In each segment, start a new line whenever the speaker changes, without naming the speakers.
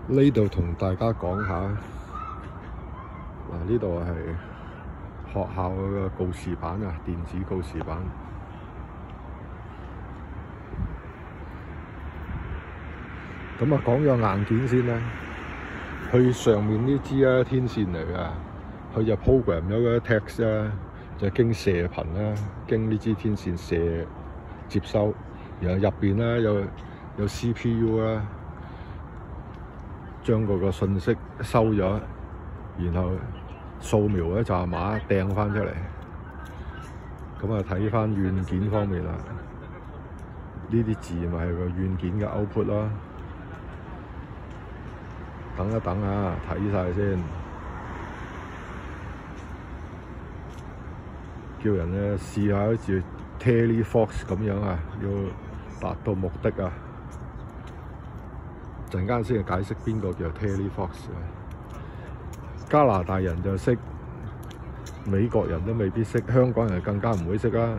呢度同大家講下，呢度係學校嘅告示板啊，電子告示板。咁啊，講咗硬件先啦。佢上面呢支啊天線嚟㗎，佢就 program 咗嗰啲 text 啊，就經射頻啦，經呢支天線射接收，然後入邊咧有 CPU 啦，將嗰個信息收咗，然後掃描一紮碼掟翻出嚟。咁啊，睇翻軟件方面啦，呢啲字咪係個軟件嘅 output 咯。等一等啊，睇晒先，叫人咧試下好似 TeleFox 咁樣啊，要達到目的啊。陣間先解釋邊個叫 TeleFox 啊。加拿大人就識，美國人都未必識，香港人更加唔會識啦。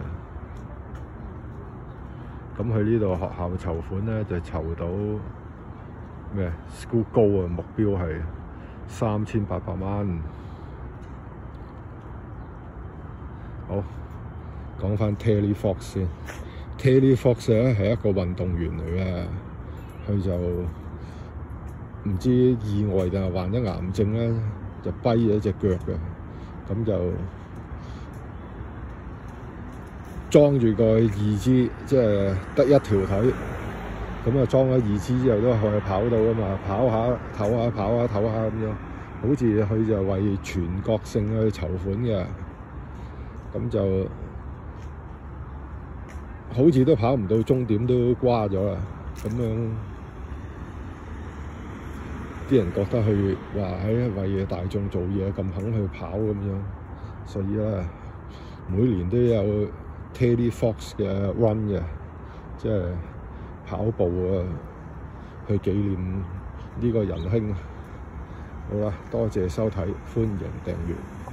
咁佢呢度學校籌款咧，就籌到咩 School Goal 啊，目標係3800蚊。好，講翻 TeleFox 先。TeleFox 咧係一個運動員嚟嘅，佢就唔知意外定係患咗癌症咧，就跛咗隻腳嘅，咁就裝住個義肢，即係得一條腿。咁啊，裝咗義肢之後都可以跑到㗎嘛，跑下唞下，跑下唞下咁樣。好似佢就為全國性去籌款嘅，咁就好似都跑唔到終點，都瓜咗啦。咁樣啲人覺得佢話喺為大眾做嘢，咁肯去跑咁樣，所以咧每年都有 TeleFox 嘅 run 嘅，即係跑步啊，去紀念呢個仁兄。好啦，多謝收睇，歡迎訂閱。